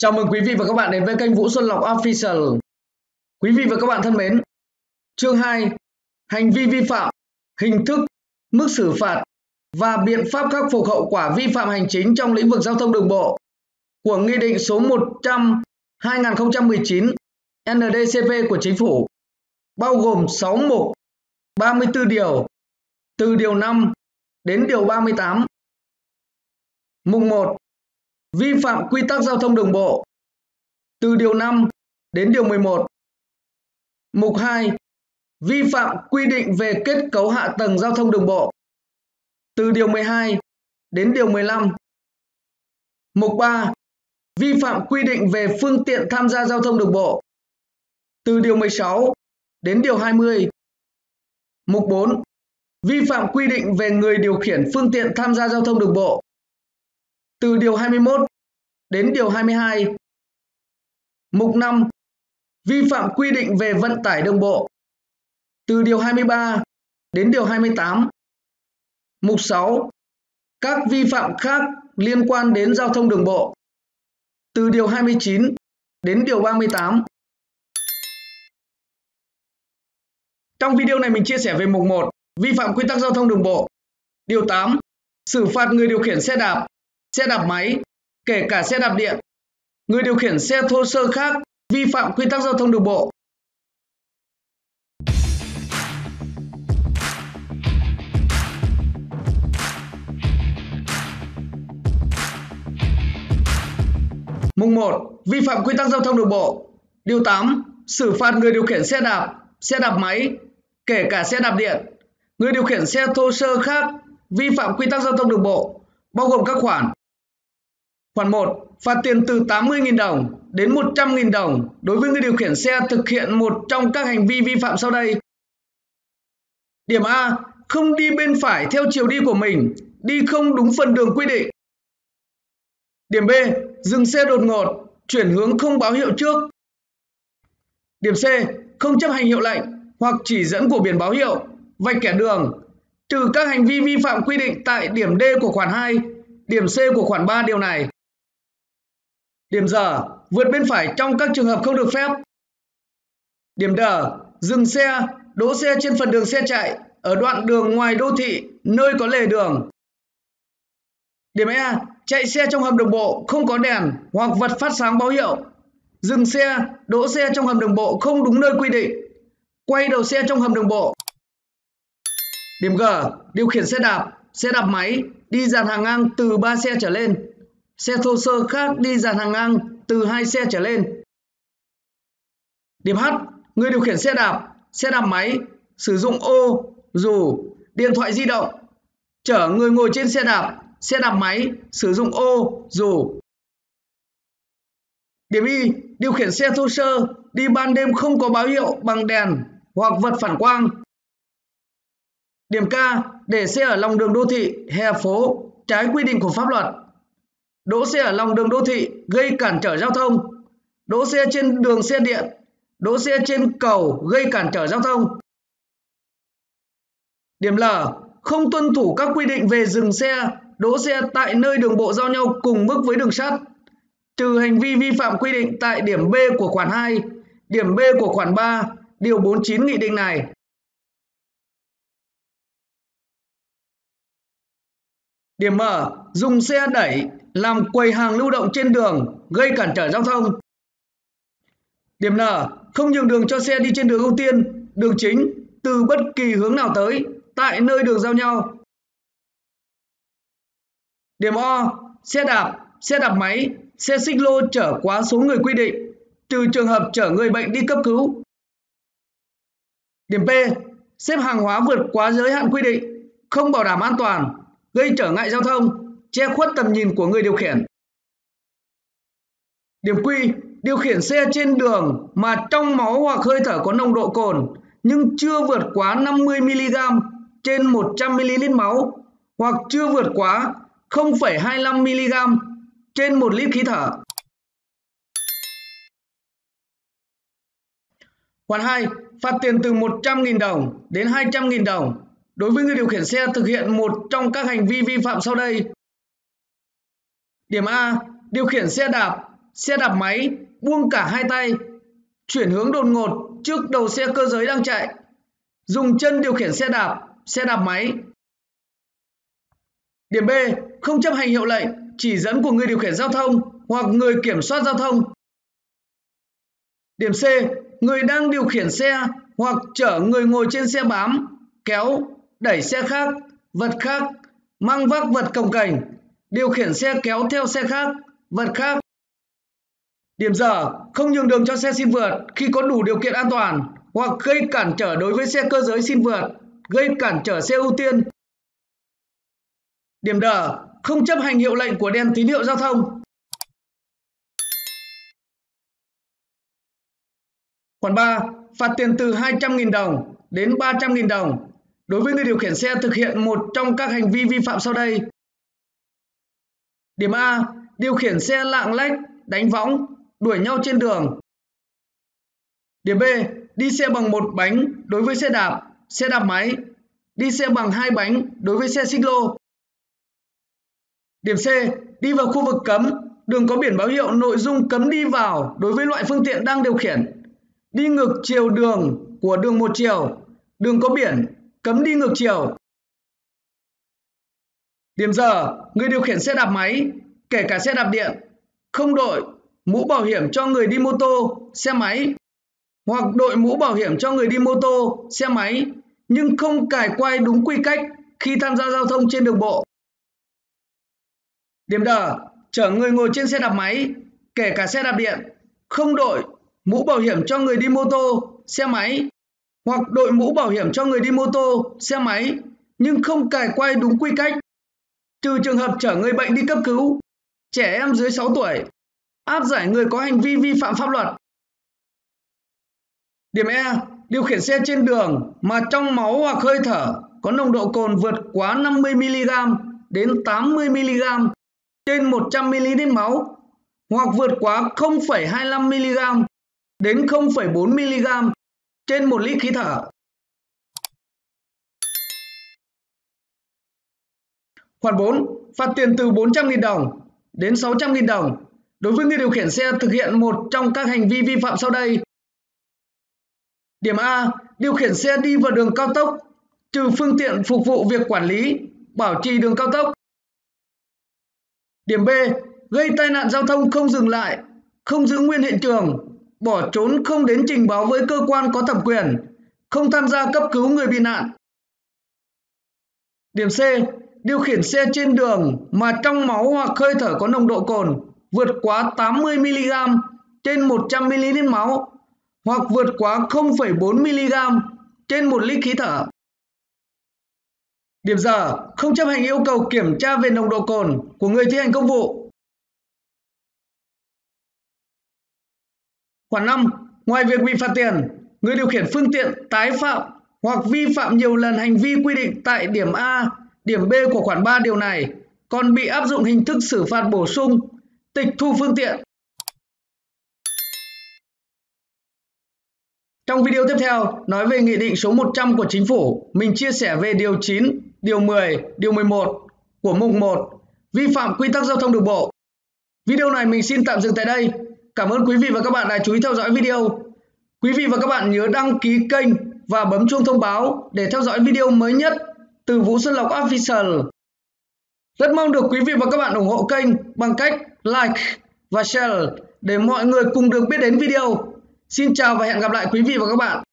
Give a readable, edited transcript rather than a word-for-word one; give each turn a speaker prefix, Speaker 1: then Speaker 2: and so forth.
Speaker 1: Chào mừng quý vị và các bạn đến với kênh Vũ Xuân Lộc Official. Quý vị và các bạn thân mến, chương 2, hành vi vi phạm, hình thức, mức xử phạt và biện pháp khắc phục hậu quả vi phạm hành chính trong lĩnh vực giao thông đường bộ của Nghị định số 100/2019 NDCP của Chính phủ, bao gồm 6 mục, 34 điều, từ điều 5 đến điều 38. Mục 1. Vi phạm quy tắc giao thông đường bộ, từ điều 5 đến điều 11. Mục 2. Vi phạm quy định về kết cấu hạ tầng giao thông đường bộ, từ điều 12 đến điều 15. Mục 3. Vi phạm quy định về phương tiện tham gia giao thông đường bộ, từ điều 16 đến điều 20. Mục 4. Vi phạm quy định về người điều khiển phương tiện tham gia giao thông đường bộ, từ điều 21 đến điều 22. Mục 5. Vi phạm quy định về vận tải đường bộ, từ điều 23 đến điều 28. Mục 6. Các vi phạm khác liên quan đến giao thông đường bộ, từ điều 29 đến điều 38. Trong video này mình chia sẻ về mục 1, vi phạm quy tắc giao thông đường bộ. Điều 8, xử phạt người điều khiển xe đạp máy, kể cả xe đạp điện, người điều khiển xe thô sơ khác vi phạm quy tắc giao thông đường bộ. Mục 1. Vi phạm quy tắc giao thông đường bộ. Điều 8. Xử phạt người điều khiển xe đạp máy, kể cả xe đạp điện, người điều khiển xe thô sơ khác vi phạm quy tắc giao thông đường bộ, bao gồm các khoản. Khoản 1. Phạt tiền từ 80.000 đồng đến 100.000 đồng đối với người điều khiển xe thực hiện một trong các hành vi vi phạm sau đây. Điểm A. Không đi bên phải theo chiều đi của mình, đi không đúng phần đường quy định. Điểm B. Dừng xe đột ngột, chuyển hướng không báo hiệu trước. Điểm C. Không chấp hành hiệu lệnh hoặc chỉ dẫn của biển báo hiệu, vạch kẻ đường, trừ các hành vi vi phạm quy định tại điểm D của khoản 2, điểm C của khoản 3 điều này. Điểm D. Vượt bên phải trong các trường hợp không được phép. Điểm D. Dừng xe, đỗ xe trên phần đường xe chạy ở đoạn đường ngoài đô thị, nơi có lề đường. Điểm E. Chạy xe trong hầm đường bộ không có đèn hoặc vật phát sáng báo hiệu. Dừng xe, đỗ xe trong hầm đường bộ không đúng nơi quy định. Quay đầu xe trong hầm đường bộ. Điểm G. Điều khiển xe đạp máy đi dàn hàng ngang từ 3 xe trở lên. Xe thô sơ khác đi dàn hàng ngang từ 2 xe trở lên. Điểm H. Người điều khiển xe đạp máy sử dụng ô, dù, điện thoại di động, chở người ngồi trên xe đạp máy sử dụng ô, dù. Điểm Y. Điều khiển xe thô sơ đi ban đêm không có báo hiệu bằng đèn hoặc vật phản quang. Điểm K. Để xe ở lòng đường đô thị, hè phố, trái quy định của pháp luật. Đỗ xe ở lòng đường đô thị gây cản trở giao thông. Đỗ xe trên đường xe điện, đỗ xe trên cầu gây cản trở giao thông. Điểm L. Không tuân thủ các quy định về dừng xe, đỗ xe tại nơi đường bộ giao nhau cùng mức với đường sắt, trừ hành vi vi phạm quy định tại điểm B của khoản 2, điểm B của khoản 3, điều 49 nghị định này. Điểm M. Dùng xe đẩy làm quầy hàng lưu động trên đường gây cản trở giao thông. Điểm N. Không nhường đường cho xe đi trên đường ưu tiên, đường chính từ bất kỳ hướng nào tới tại nơi đường giao nhau. Điểm O. Xe đạp máy, xe xích lô chở quá số người quy định, trừ trường hợp chở người bệnh đi cấp cứu. Điểm P. Xếp hàng hóa vượt quá giới hạn quy định, không bảo đảm an toàn, gây trở ngại giao thông, che khuất tầm nhìn của người điều khiển. Điểm Q. Điều khiển xe trên đường mà trong máu hoặc hơi thở có nồng độ cồn nhưng chưa vượt quá 50mg trên 100ml máu hoặc chưa vượt quá 0,25mg trên 1 lít khí thở. Khoản 2. Phạt tiền từ 100.000 đồng đến 200.000 đồng đối với người điều khiển xe thực hiện một trong các hành vi vi phạm sau đây. Điểm A. Điều khiển xe đạp xe đạp máy buông cả hai tay, chuyển hướng đột ngột trước đầu xe cơ giới đang chạy, dùng chân điều khiển xe đạp máy. Điểm B. Không chấp hành hiệu lệnh, chỉ dẫn của người điều khiển giao thông hoặc người kiểm soát giao thông. Điểm C. Người đang điều khiển xe hoặc chở người ngồi trên xe bám, kéo, đẩy xe khác, vật khác, mang vác vật cồng kềnh, điều khiển xe kéo theo xe khác, vật khác. Điểm D. Không nhường đường cho xe xin vượt khi có đủ điều kiện an toàn hoặc gây cản trở đối với xe cơ giới xin vượt, gây cản trở xe ưu tiên. Điểm D. Không chấp hành hiệu lệnh của đèn tín hiệu giao thông. Khoản 3. Phạt tiền từ 200.000 đồng đến 300.000 đồng đối với người điều khiển xe thực hiện một trong các hành vi vi phạm sau đây. Điểm A. Điều khiển xe lạng lách, đánh võng, đuổi nhau trên đường. Điểm B. Đi xe bằng một bánh đối với xe đạp máy, đi xe bằng hai bánh đối với xe xích lô. Điểm C. Đi vào khu vực cấm, đường có biển báo hiệu nội dung cấm đi vào đối với loại phương tiện đang điều khiển. Đi ngược chiều đường của đường một chiều, đường có biển cấm đi ngược chiều. Điểm D. Người điều khiển xe đạp máy, kể cả xe đạp điện, không đội mũ bảo hiểm cho người đi mô tô, xe máy, hoặc đội mũ bảo hiểm cho người đi mô tô, xe máy, nhưng không cài quai đúng quy cách khi tham gia giao thông trên đường bộ. Điểm D. Chở người ngồi trên xe đạp máy, kể cả xe đạp điện, không đội mũ bảo hiểm cho người đi mô tô, xe máy, hoặc đội mũ bảo hiểm cho người đi mô tô, xe máy, nhưng không cài quai đúng quy cách, trừ trường hợp chở người bệnh đi cấp cứu, trẻ em dưới 6 tuổi, áp giải người có hành vi vi phạm pháp luật. Điểm E. Điều khiển xe trên đường mà trong máu hoặc hơi thở có nồng độ cồn vượt quá 50mg đến 80mg trên 100ml máu, hoặc vượt quá 0,25mg đến 0,4mg trên 1 lít khí thở. Khoản 4. Phạt tiền từ 400.000 đồng đến 600.000 đồng đối với người điều khiển xe thực hiện một trong các hành vi vi phạm sau đây. Điểm A. Điều khiển xe đi vào đường cao tốc, trừ phương tiện phục vụ việc quản lý, bảo trì đường cao tốc. Điểm B. Gây tai nạn giao thông không dừng lại, không giữ nguyên hiện trường, bỏ trốn không đến trình báo với cơ quan có thẩm quyền, không tham gia cấp cứu người bị nạn. Điểm C. Điều khiển xe trên đường mà trong máu hoặc hơi thở có nồng độ cồn vượt quá 80mg trên 100ml máu, hoặc vượt quá 0,4mg trên 1 lít khí thở. Điểm D. Không chấp hành yêu cầu kiểm tra về nồng độ cồn của người thi hành công vụ. Khoản 5. Ngoài việc bị phạt tiền, người điều khiển phương tiện tái phạm hoặc vi phạm nhiều lần hành vi quy định tại điểm A, điểm B của khoản 3 điều này còn bị áp dụng hình thức xử phạt bổ sung, tịch thu phương tiện. Trong video tiếp theo nói về Nghị định số 100 của Chính phủ, mình chia sẻ về điều 9, điều 10, điều 11 của mục 1, vi phạm quy tắc giao thông đường bộ. Video này mình xin tạm dừng tại đây. Cảm ơn quý vị và các bạn đã chú ý theo dõi video. Quý vị và các bạn nhớ đăng ký kênh và bấm chuông thông báo để theo dõi video mới nhất từ Vũ Xuân Lộc Official. Rất mong được quý vị và các bạn ủng hộ kênh bằng cách like và share để mọi người cùng được biết đến video. Xin chào và hẹn gặp lại quý vị và các bạn.